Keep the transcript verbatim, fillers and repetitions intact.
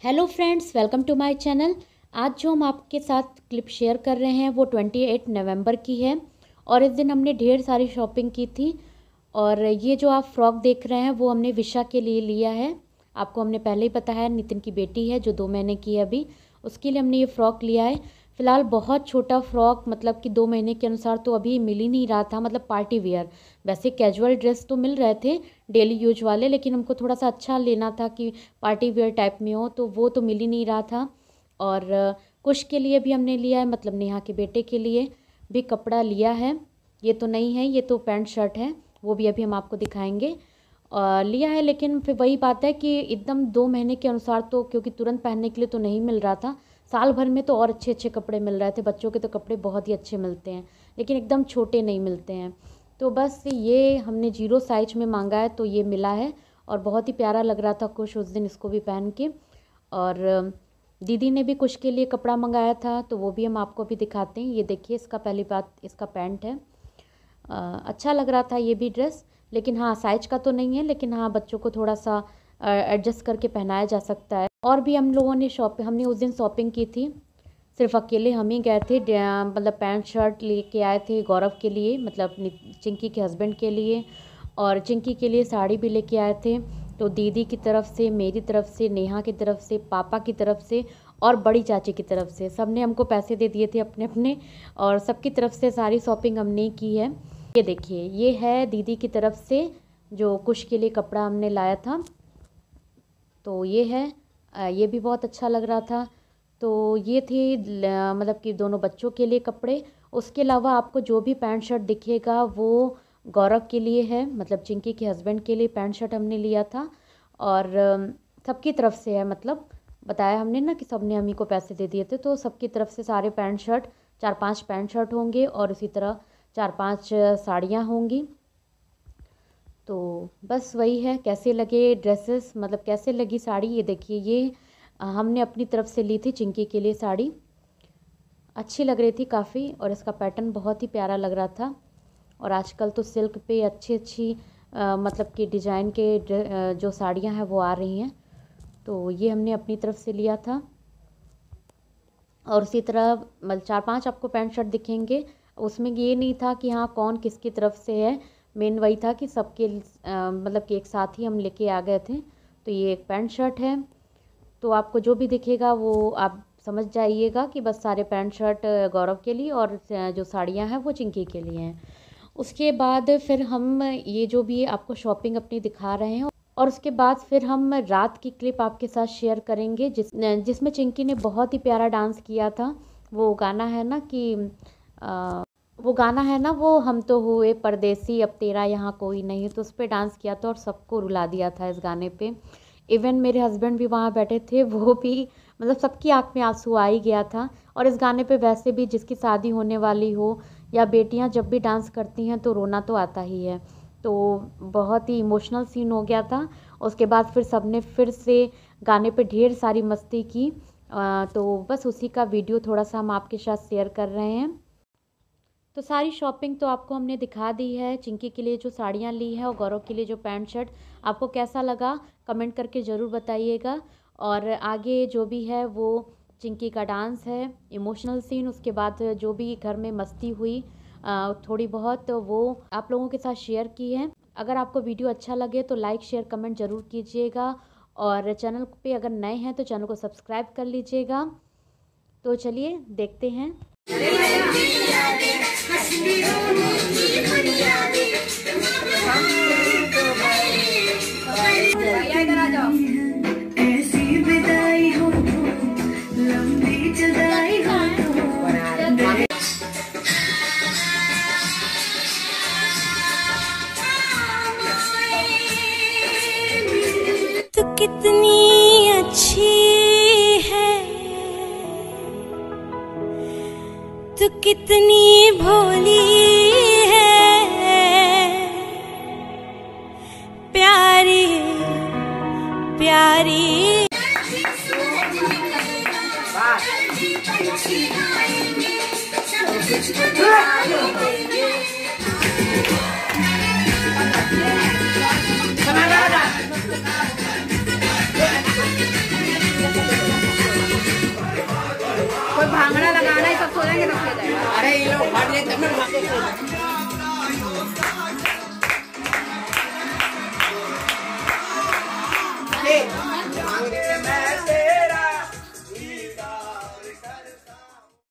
Hello friends, welcome to my channel. आज जो हम आपके साथ क्लिप शेयर कर रहे हैं वो अट्ठाईस नवंबर की है और इस दिन हमने ढेर सारी शॉपिंग की थी। और ये जो आप फ्रॉक देख रहे हैं वो हमने विशा के लिए लिया है। आपको हमने पहले ही बताया, नितिन की बेटी है जो दो महीने की है अभी, उसके लिए हमने ये फ़्रॉक लिया है। फ़िलहाल बहुत छोटा फ्रॉक, मतलब कि दो महीने के अनुसार तो अभी मिल ही नहीं रहा था, मतलब पार्टी वेयर। वैसे कैजुअल ड्रेस तो मिल रहे थे डेली यूज वाले, लेकिन हमको थोड़ा सा अच्छा लेना था कि पार्टी वेयर टाइप में हो, तो वो तो मिल ही नहीं रहा था। और कुश के लिए भी हमने लिया है, मतलब नेहा के बेटे के लिए भी कपड़ा लिया है। ये तो नहीं है, ये तो पैंट शर्ट है, वो भी अभी हम आपको दिखाएंगे। आ, लिया है, लेकिन फिर वही बात है कि एकदम दो महीने के अनुसार तो, क्योंकि तुरंत पहनने के लिए तो नहीं मिल रहा था। साल भर में तो और अच्छे अच्छे कपड़े मिल रहे थे, बच्चों के तो कपड़े बहुत ही अच्छे मिलते हैं, लेकिन एकदम छोटे नहीं मिलते हैं। तो बस ये हमने जीरो साइज में मांगा है तो ये मिला है और बहुत ही प्यारा लग रहा था कुछ उस दिन इसको भी पहन के। और दीदी ने भी कुछ के लिए कपड़ा मंगाया था तो वो भी हम आपको भी दिखाते हैं। ये देखिए, इसका पहली बात इसका पैंट है। आ, अच्छा लग रहा था ये भी ड्रेस, लेकिन हाँ साइज का तो नहीं है, लेकिन हाँ बच्चों को थोड़ा सा एडजस्ट करके पहनाया जा सकता है। और भी हम लोगों ने शॉपिंग हमने उस दिन शॉपिंग की थी, सिर्फ अकेले हम ही गए थे। मतलब पैंट शर्ट लेके आए थे गौरव के लिए, मतलब चिंकी के हस्बैंड के लिए, और चिंकी के लिए साड़ी भी लेके आए थे। तो दीदी की तरफ से, मेरी तरफ से, नेहा की तरफ से, पापा की तरफ से और बड़ी चाची की तरफ से, सब ने हमको पैसे दे दिए थे अपने अपने, और सबकी तरफ से सारी शॉपिंग हमने की है। ये देखिए, ये है दीदी की तरफ से जो कुश के लिए कपड़ा हमने लाया था, तो ये है। ये भी बहुत अच्छा लग रहा था। तो ये थी मतलब कि दोनों बच्चों के लिए कपड़े। उसके अलावा आपको जो भी पैंट शर्ट दिखेगा वो गौरव के लिए है, मतलब चिंकी के हस्बैंड के लिए पैंट शर्ट हमने लिया था। और सबकी तरफ से है, मतलब बताया हमने ना कि सबने हम ही को पैसे दे दिए थे, तो सबकी तरफ से सारे पैंट शर्ट, चार पांच पैंट शर्ट होंगे और इसी तरह चार पांच साड़ियाँ होंगी। तो बस वही है। कैसे लगे ड्रेसेस, मतलब कैसे लगी साड़ी, ये देखिए, ये हमने अपनी तरफ से ली थी चिंकी के लिए साड़ी। अच्छी लग रही थी काफ़ी और इसका पैटर्न बहुत ही प्यारा लग रहा था। और आजकल तो सिल्क पे अच्छी अच्छी आ, मतलब कि डिज़ाइन के जो साड़ियाँ हैं वो आ रही हैं, तो ये हमने अपनी तरफ से लिया था। और उसी तरह मतलब चार पांच आपको पैंट शर्ट दिखेंगे, उसमें ये नहीं था कि हाँ कौन किसकी तरफ से है, मेन वही था कि सबके मतलब कि एक साथ ही हम लेके आ गए थे। तो ये एक पैंट शर्ट है, तो आपको जो भी दिखेगा वो आप समझ जाइएगा कि बस सारे पैंट शर्ट गौरव के लिए और जो साड़ियाँ हैं वो चिंकी के लिए हैं। उसके बाद फिर हम ये जो भी आपको शॉपिंग अपनी दिखा रहे हैं, और उसके बाद फिर हम रात की क्लिप आपके साथ शेयर करेंगे जिस जिसमें चिंकी ने बहुत ही प्यारा डांस किया था। वो गाना है ना कि आ, वो गाना है ना वो हम तो हुए परदेसी अब तेरा यहाँ कोई नहीं, तो उस पर डांस किया था और सबको रुला दिया था इस गाने पे। इवन मेरे हस्बैंड भी वहाँ बैठे थे, वो भी मतलब सबकी आँख में आंसू आ ही गया था। और इस गाने पे वैसे भी जिसकी शादी होने वाली हो या बेटियाँ जब भी डांस करती हैं तो रोना तो आता ही है, तो बहुत ही इमोशनल सीन हो गया था। उसके बाद फिर सबने फिर से गाने पे ढेर सारी मस्ती की। आ, तो बस उसी का वीडियो थोड़ा सा हम आपके साथ शेयर कर रहे हैं। तो सारी शॉपिंग तो आपको हमने दिखा दी है, चिंकी के लिए जो साड़ियाँ ली हैं और गौरव के लिए जो पैंट शर्ट। आपको कैसा लगा कमेंट करके ज़रूर बताइएगा। और आगे जो भी है वो चिंकी का डांस है, इमोशनल सीन, उसके बाद जो भी घर में मस्ती हुई थोड़ी बहुत, तो वो आप लोगों के साथ शेयर की है। अगर आपको वीडियो अच्छा लगे तो लाइक शेयर कमेंट ज़रूर कीजिएगा, और चैनल पे अगर नए हैं तो चैनल को सब्सक्राइब कर लीजिएगा। तो चलिए देखते हैं। ऐसी विदाई हो तो लंबी जुदाई हो तो कितनी अच्छी है, तो कितनी भोली है, प्यारी प्यारी। में खा के